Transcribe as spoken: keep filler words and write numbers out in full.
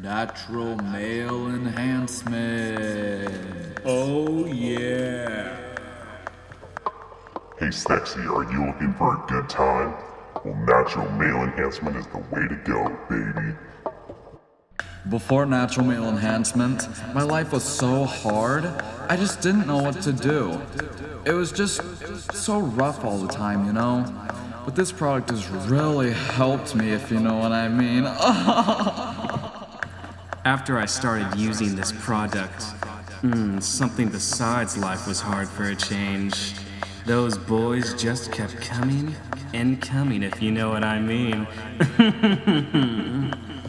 Natural male enhancement. Oh yeah. Hey Sexy, are you looking for a good time? Well, natural male enhancement is the way to go, baby. Before natural male enhancement, my life was so hard, I just didn't know what to do. It was just so rough all the time, you know? But this product has really helped me, if you know what I mean. After I started using this product, hmm, something besides life was hard for a change. Those boys just kept coming and coming, if you know what I mean.